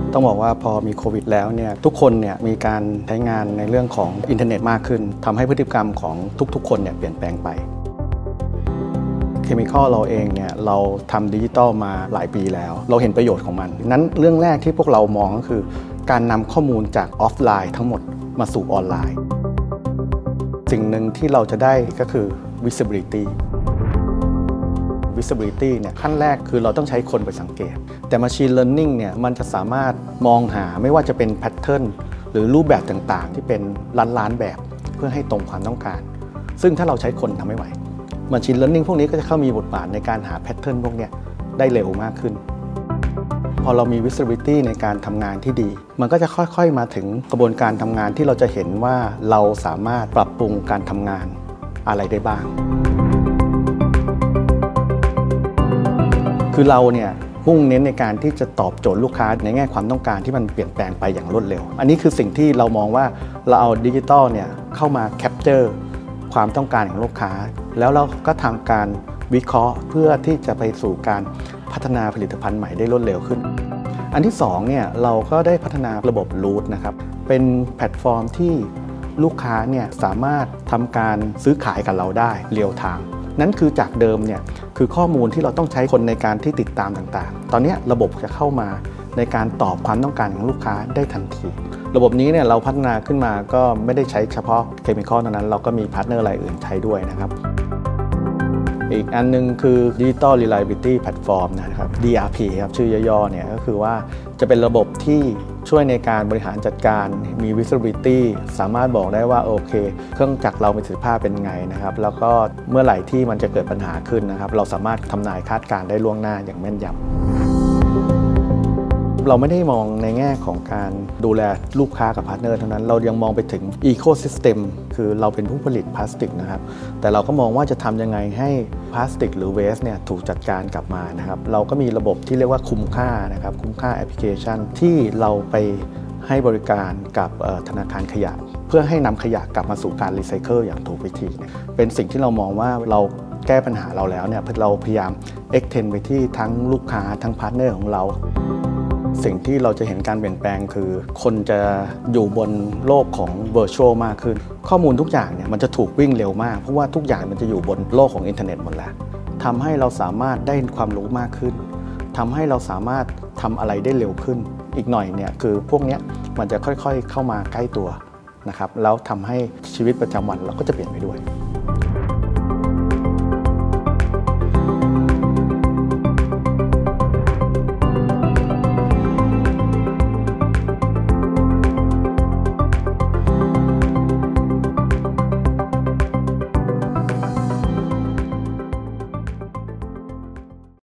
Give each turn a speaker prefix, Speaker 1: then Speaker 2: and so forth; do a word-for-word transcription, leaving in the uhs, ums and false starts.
Speaker 1: ต้องบอกว่าพอมีโควิดแล้วเนี่ยทุกคนเนี่ยมีการใช้งานในเรื่องของอินเทอร์เน็ตมากขึ้นทำให้พฤติกรรมของทุกๆคนเนี่ยเปลี่ยนแปลงไปเคมีคอลเราเองเนี่ยเราทำดิจิตอลมาหลายปีแล้วเราเห็นประโยชน์ของมันนั้นเรื่องแรกที่พวกเรามองก็คือการนำข้อมูลจากออฟไลน์ทั้งหมดมาสู่ออนไลน์สิ่งหนึ่งที่เราจะได้ก็คือ visibility visibility เนี่ยขั้นแรกคือเราต้องใช้คนไปสังเกตแต่ machine learning เนี่ยมันจะสามารถมองหาไม่ว่าจะเป็น pattern หรือรูปแบบต่างๆที่เป็นล้านๆแบบเพื่อให้ตรงความต้องการซึ่งถ้าเราใช้คนทำไม่ไหว machine learning พวกนี้ก็จะเข้ามีบทบาทในการหา pattern พวกนี้ได้เร็วมากขึ้นพอเรามี visibility ในการทำงานที่ดีมันก็จะค่อยๆมาถึงกระบวนการทำงานที่เราจะเห็นว่าเราสามารถปรับปรุงการทำงานอะไรได้บ้างคือเราเนี่ยมุ่งเน้นในการที่จะตอบโจทย์ลูกค้าในแง่ความต้องการที่มันเปลี่ยนแปลงไปอย่างรวดเร็วอันนี้คือสิ่งที่เรามองว่าเราเอาดิจิทัลเนี่ยเข้ามาแคปเจอร์ความต้องการของลูกค้าแล้วเราก็ทำการวิเคราะห์เพื่อที่จะไปสู่การพัฒนาผลิตภัณฑ์ใหม่ได้รวดเร็วขึ้นอันที่สองเนี่ยเราก็ได้พัฒนาระบบ Root นะครับเป็นแพลตฟอร์มที่ลูกค้าเนี่ยสามารถทำการซื้อขายกับเราได้เรียลไทม์นั่นคือจากเดิมเนี่ยคือข้อมูลที่เราต้องใช้คนในการที่ติดตามต่างๆตอนนี้ระบบจะเข้ามาในการตอบความต้องการของลูกค้าได้ทันทีระบบนี้เนี่ยเราพัฒนาขึ้นมาก็ไม่ได้ใช้เฉพาะเคมีคอลเท่านั้นเราก็มีพาร์ทเนอร์รายอื่นใช้ด้วยนะครับอีกอันนึงคือ Digital Reliability Platform นะครับ ดี อาร์ พี ครับชื่อย่อๆเนี่ยก็คือว่าจะเป็นระบบที่ช่วยในการบริหารจัดการมี visibility สามารถบอกได้ว่าโอเคเครื่องจักรเรามีประสิทธิภาพเป็นไงนะครับแล้วก็เมื่อไหร่ที่มันจะเกิดปัญหาขึ้นนะครับเราสามารถทำนายคาดการณ์ได้ล่วงหน้าอย่างแม่นยำเราไม่ได้มองในแง่ของการดูแลลูกค้ากับพาร์ทเนอร์เท่านั้นเรายังมองไปถึง Ecosystem คือเราเป็นผู้ผลิตพลาสติกนะครับแต่เราก็มองว่าจะทำยังไงให้พลาสติกหรือเวสเนี่ยถูกจัดการกลับมานะครับเราก็มีระบบที่เรียกว่าคุ้มค่านะครับคุ้มค่าแอปพลิเคชันที่เราไปให้บริการกับธนาคารขยะเพื่อให้นำขยะกลับมาสู่การรีไซเคิลอย่างถูกวิธีเป็นสิ่งที่เรามองว่าเราแก้ปัญหาเราแล้วเนี่ยเราพยายาม extend ไปที่ทั้งลูกค้าทั้งพาร์ทเนอร์ของเราสิ่งที่เราจะเห็นการเปลี่ยนแปลงคือคนจะอยู่บนโลกของ Virtual มากขึ้นข้อมูลทุกอย่างเนี่ยมันจะถูกวิ่งเร็วมากเพราะว่าทุกอย่างมันจะอยู่บนโลกของอินเทอร์เน็ตหมดแล้วทำให้เราสามารถได้ความรู้มากขึ้นทำให้เราสามารถทำอะไรได้เร็วขึ้นอีกหน่อยเนี่ยคือพวกนี้มันจะค่อยๆเข้ามาใกล้ตัวนะครับแล้วทำให้ชีวิตประจำวันเราก็จะเปลี่ยนไปด้วย